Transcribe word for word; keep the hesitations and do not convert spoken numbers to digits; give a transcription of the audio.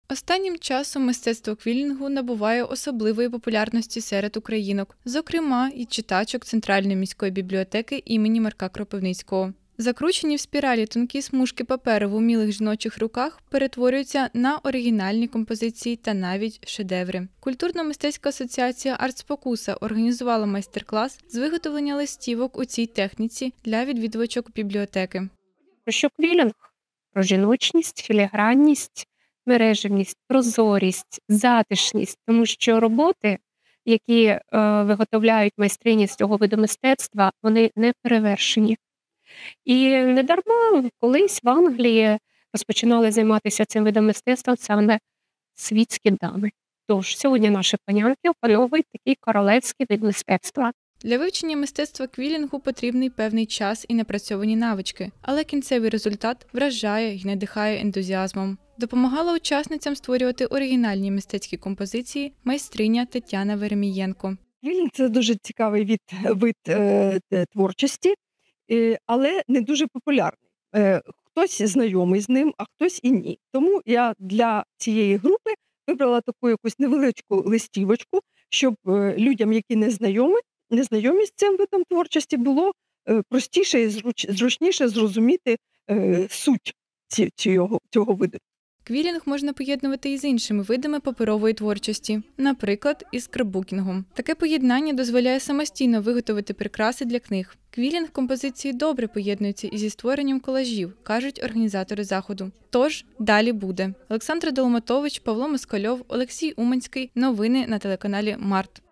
Останнім часом мистецтво квілінгу набуває особливої популярності серед українок, зокрема і читачок Центральної міської бібліотеки імені Марка Кропивницького. Закручені в спіралі тонкі смужки паперу в умілих жіночих руках перетворюються на оригінальні композиції та навіть шедеври. Культурно-мистецька асоціація «Артспокуса» організувала майстер-клас з виготовлення листівок у цій техніці для відвідувачок бібліотеки. Про що квілінг? Про жіночність, філігранність, мережевність, прозорість, затишність. Тому що роботи, які е, виготовляють майстрині з цього виду мистецтва, вони не перевершені. І недарма колись в Англії розпочинали займатися цим видом мистецтва саме світські дами. Тож сьогодні наші панянки опановують такий королевський вид мистецтва. Для вивчення мистецтва квілінгу потрібний певний час і напрацьовані навички, але кінцевий результат вражає і надихає ентузіазмом. Допомагала учасницям створювати оригінальні мистецькі композиції майстриня Тетяна Веремієнко. Квілінг – це дуже цікавий від, вид е, творчості, е, але не дуже популярний. Е, хтось знайомий з ним, а хтось і ні. Тому я для цієї групи вибрала таку якусь невеличку листівочку, щоб е, людям, які не знайомі, не знайомі з цим видом творчості, було е, простіше і зруч, зручніше зрозуміти е, суть ці, цього, цього виду. Квілінг можна поєднувати і з іншими видами паперової творчості, наприклад, із скрапбукінгом. Таке поєднання дозволяє самостійно виготовити прикраси для книг. Квілінг композиції добре поєднується і зі створенням колажів, кажуть організатори заходу. Тож, далі буде. Олександра Долматович, Павло Москальов, Олексій Уманський. Новини на телеканалі Март.